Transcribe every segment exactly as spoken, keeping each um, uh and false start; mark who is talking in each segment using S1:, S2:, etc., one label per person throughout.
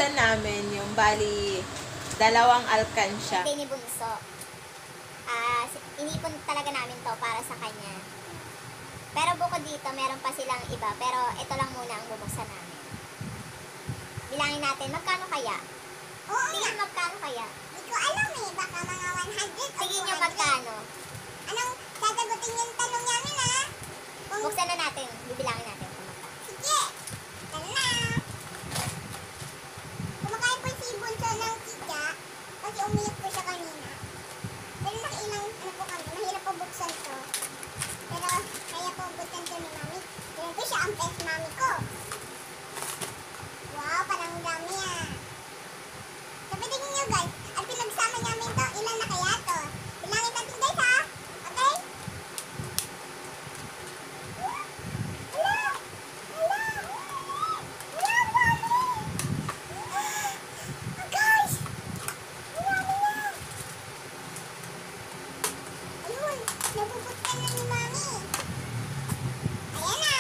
S1: bubuksan namin yung bali dalawang alkansya.
S2: Hindi ni Bunso. Ah, inipon talaga namin to para sa kanya. Pero bukod dito, meron pa silang iba. Pero ito lang muna ang bubuksan namin. Bilangin natin, magkano kaya?
S3: Oo
S2: Tingin
S3: nga.
S2: magkano kaya?
S3: Hindi ko alam eh. Baka mga one hundred o
S2: Tingin nyo
S3: two hundred.
S2: magkano?
S3: Anong sasagutin yung tanong namin ha? Kung...
S2: Buksan na natin. Bibilangin natin kung magkano.
S3: Sige. Tara na. Kumakain po si Bunso ng kika kasi umiyak po siya kanina. Pero nakailang ano po kami. Mahirap po buksan to. Pero kaya po buksan to ni Mami. Pero po siya ang best mami ko. Wow, parang dami ah. Sabi tingin nyo guys, at pinagsama namin to, ilan na kaya to? Bilangin natin guys ha? Okay? Hello! Hello! Hello, Mami! Oh, guys! Marami na! Ayun, nabubuksan na ni Mami. Ayan na!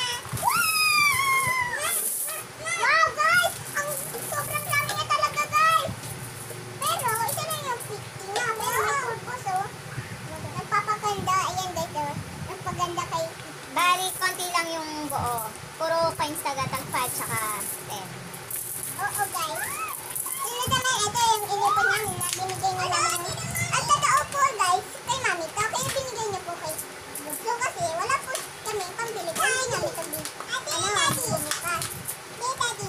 S3: Wow, guys! Ang sobrang dami na talaga, guys! Pero, isa lang yung fifty na. Pero may purpose, oh. Nagpapaganda. Ayan, guys, oh. Nagpaganda kay...
S2: Bali, konti lang yung buo. Puro coins tagatang five tsaka ten.
S3: Oo, guys. Sunod naman, ito yung inipon namin na binigay niyo naman. Ang totoo po, guys, kay Mami to. Kaya binigay niyo po kay Bunso kasi wala po kami pambili. Kaya namin ito bin... Ano, bumukas. Hey, Daddy.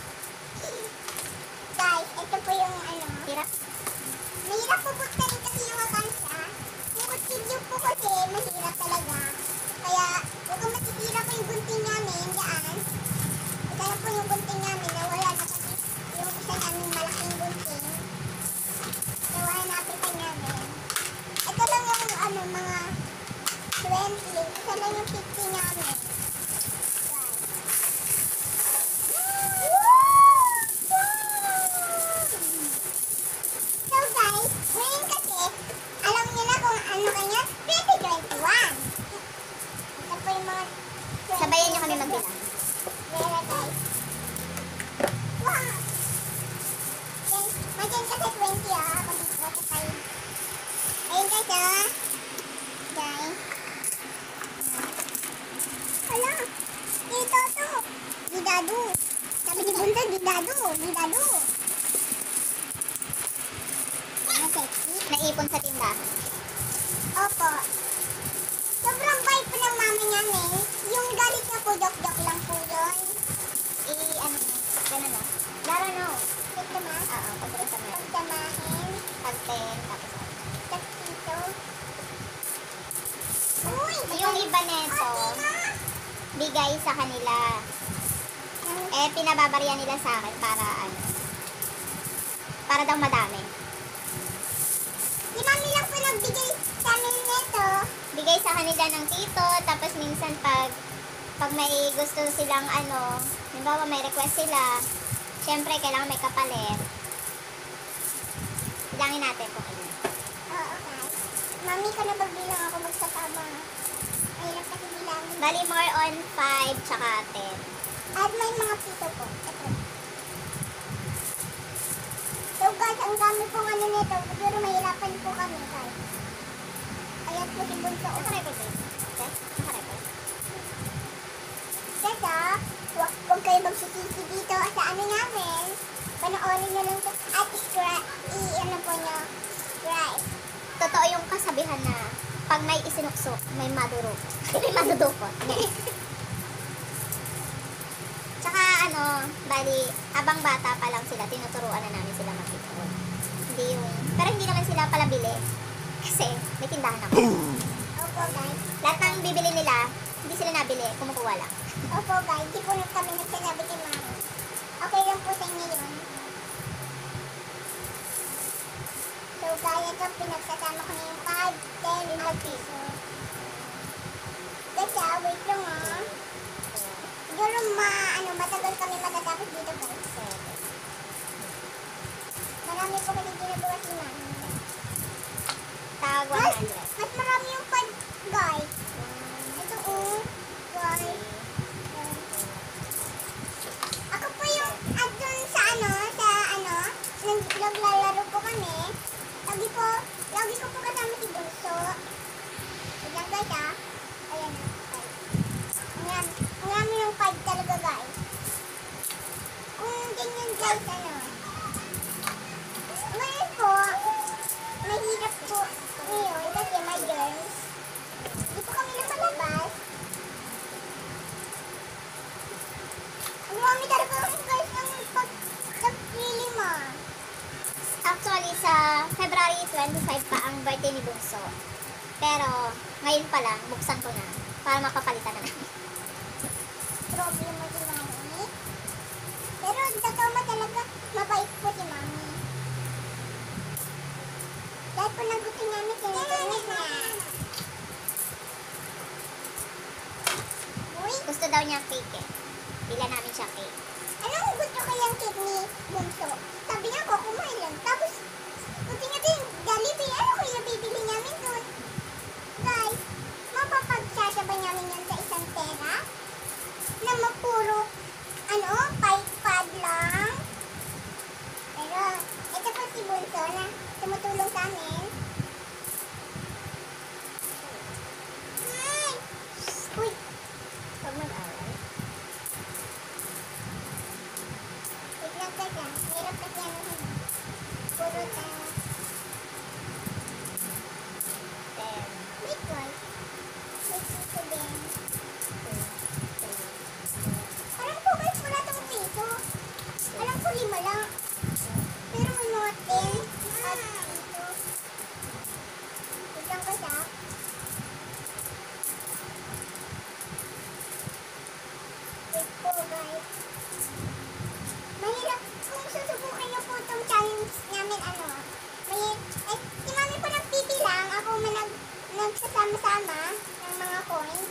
S3: Guys, ito po yung ano.
S2: Hirap.
S3: Mahirap po buksanin kasi yung alkansya. Yung kutsilyo po kasi mahirap talaga. Kaya, huwag kang masisira po yung gunting namin dyan. Ito na po yung gunting namin na wala na kasi yung isa namin malaking gunting. So, hanapin pa namin. Ito lang yung ano, mga twenty. Isa lang yung fifty namin. Guys. So guys, ngayon kasi, alam niyo na kung ano kanya, twenty twenty-one. Ito po yung mga twenty.
S2: Sabayan nyo kami magbilang.
S3: Vera guys. Wow! Then, magyan kasi twenty ah. Ako dito sa five. Ayun guys ah. Guys. Hala! Dito to. Didado. Sabi ni Bunso, didado. Didado. Ano sexy?
S2: Naipon sa tindahan.
S3: Opo. Sobrang bait po ng mama namin. Yung galit niya po, joke-joke lang po yun.
S2: I, ano, gano'n na. Laro no.
S3: Ito ma.
S2: Oo, pagkaroon sa meron.
S3: Pagdamahin.
S2: Pag ten, tapos ano.
S3: Tapos dito. Uy!
S2: Yung iba neto,
S3: Ate na!
S2: bigay sa kanila. Eh, pinababarian nila sa akin para ano. Para daw madami.
S3: Si mami lang po nagbigay sa amin nito.
S2: Bigay sa kanila ng tito, tapos minsan pag pag may gusto silang ano, halimbawa may request sila, syempre kailangan may kapalit. Bilangin natin kung ilan.
S3: Oo, guys. Mami ka na bagbilang ako magsasama. Mahirap kasi bilangin.
S2: Bali more on five tsaka ten.
S3: At may mga pito po. Ito. So guys, ang dami pong ano nito. Pero mahirapan po kami guys. Ayan po si Bunso.
S2: Naka-record ba yun? Okay? Naka-record.
S3: Guys ah, huwag, huwag kayo magsisisi dito sa ano namin. Panoorin nyo lang ito. At subscribe. I-ano po nyo. Subscribe.
S2: Totoo yung kasabihan na pag may isinuksok, may maduro. may madudukot. Tsaka ano, bali, habang bata pa lang sila, tinuturuan na namin sila mag-ipon. Hindi yung, pero hindi naman sila pala bili. Kasi, may tindahan ako.
S3: Opo guys.
S2: Lahat ng bibili nila, hindi sila nabili, kumukuha lang.
S3: Opo guys. Di po na kami nagsasabi kay mami. Okay lang po sa inyo yun. So guys, ito pinagsasama ko na yung five, ten, limang piso. Guys ah, wait lang ah. Siguro ma, ano, matagal kami matatapos dito guys. Marami po kasi ginagawa si mami.
S2: Tag one
S3: Mas,
S2: hundred.
S3: mas marami yung pad, guys. Ito oh, guys. Ako po yung, at dun sa ano, sa
S2: Ngayon pa lang, buksan ko na para mapapalitan na namin.
S3: Problema si Mami. Pero totoo mo talaga, mabait po si Mami. Dahil po ng gusto namin, sinunod niya. Uy,
S2: Gusto daw niya cake eh. Bila namin siya cake.
S3: anong gusto kayang cake ni Bunso? Sabi niya ko, kumain lang. Tapos, buti nga din, Jollibee, ano kaya bibili namin doon? Guys, mapapagsasabay namin yan sa isang pera na mapuro, ano, pad lang. Pero, ito po si Bunso na tumutulong sa amin. Ay! Uy!
S2: Huwag mag-away.
S3: Wait lang, wait lang. Hirap kasi ano yun. Puro ta.
S2: Ten,
S3: Wait, why? Wait, ito din.
S2: two, three,
S3: Parang po guys, wala tong piso. Alam ko lima lang. Pero may mga ten at piso. Wait lang kasi ah. Wait po guys. Mahirap kung susubukan niyo po itong challenge namin ano. May, eh, si mami po nagpipilang. Ako man nag, nagsasama-sama ng mga coins.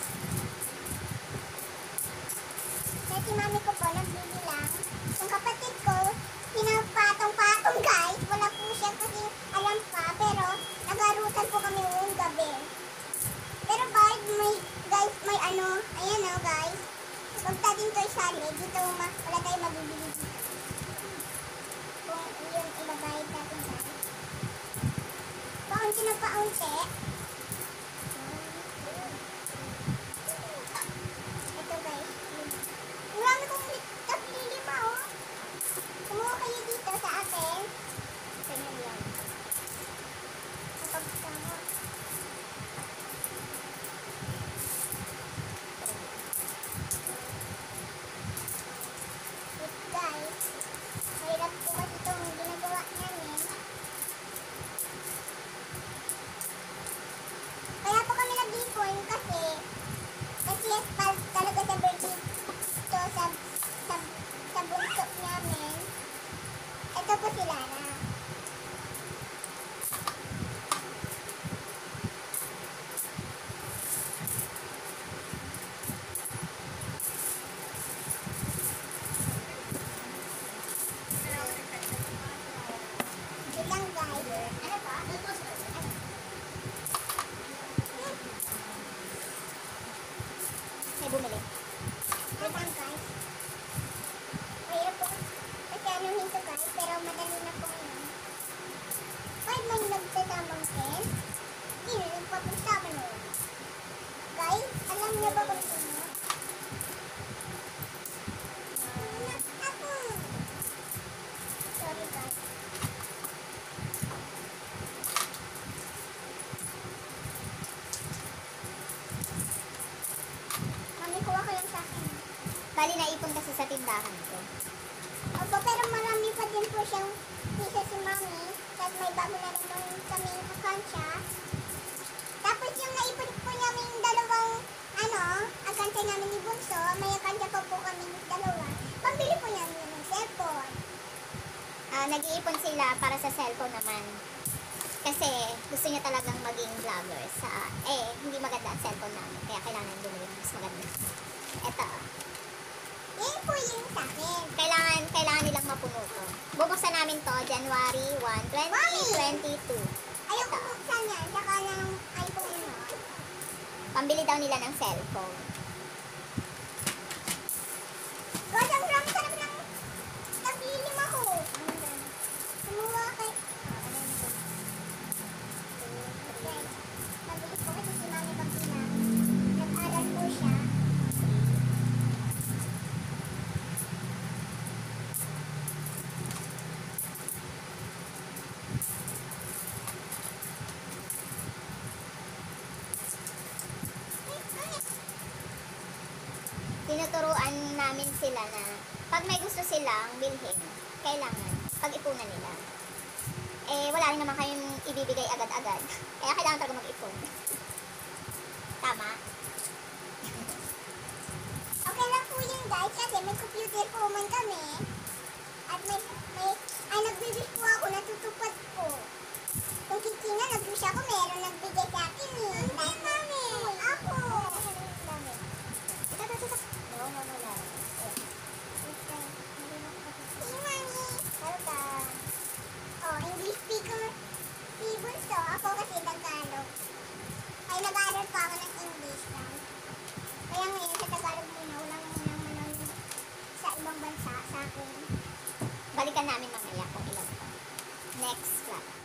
S3: Kaya si mami ko po nagbibilang. Yung kapatid ko, pinapatong-patong guys. Wala po siya kasi alam pa. Pero nag-arutan po kami ngayong gabi. Pero guys, may, guys, may ano, ayan o guys. Huwag natin ito isali. Dito ma, wala tayong mabibili dito. Kung yun ibabayad natin guys. Paunti na paunti. Ito guys. Ang dami kong taglilima oh. Kumuha kayo dito sa akin.
S2: ganyan lang.
S3: Kapag sama. Wait guys. Mahirap po kasi itong ginagawa namin. Kaya po kami nag-ipon kasi kasi pa talaga sa birthday to sa sa, sa bunso namin. Ito po sila na. Wait lang guys. Ano pa?
S2: May bumili.
S3: Wait lang guys. Mahirap po kasi ano nito guys, pero madali na po yun. Kahit may nagtatamang pen, hindi na nagpapagtama nun. Guys, alam niyo ba kung sino? Anak ako. Sorry guys. Mami, kuha ko lang sa akin.
S2: Bali naipon kasi sa tindahan ko.
S3: Opo, pero marami pa din po siyang piso si Mami. Tapos may bago na naman kaming akansya. Tapos yung naipon po namin dalawang, ano, akansya namin ni Bunso, may akansya pa po kami dalawa. Pambili po namin yun ng cellphone.
S2: Ah, nag-iipon sila para sa cellphone naman. Kasi gusto niya talagang maging vlogger sa, eh, hindi maganda ang cellphone namin. Kaya kailangan bumili ng mas maganda. Eto,
S3: Yan po yung sa akin.
S2: kailangan, kailangan nilang mapuno to. Bubuksan namin to January first, twenty twenty-two.
S3: Ayaw ko buksan yan, saka ng iPhone mo.
S2: Pambili daw nila ng cellphone.
S3: Guys, ang sarap sarap ng taglilim ako. Kumuha kay... Guys, mabilis po kasi si Mami pagbilang. Nag-aral po siya.
S2: Tinuturuan namin sila na pag may gusto silang bilhin, kailangan pag-ipunan nila. Eh, wala rin naman kayong ibibigay agad-agad. Kaya kailangan talaga mag-ipon.
S3: may, may, ay, nag-wish po ako, natutupad ko. Kung kikina, nag-wish ako, meron nagbigay sa akin eh. Dahil mami, ako.
S2: Ito, ito, ito. No, no, no, no.
S3: Si mami.
S2: Welcome.
S3: Oh, English speaker. Si Bunso, ako kasi Tagalog. Ay, nag-aaral pa ako ng English lang. Kaya ngayon sa Tagalog muna, walang munang manonood sa ibang bansa sa akin.
S2: Balikan namin mamaya kung ilan pa. Next vlog.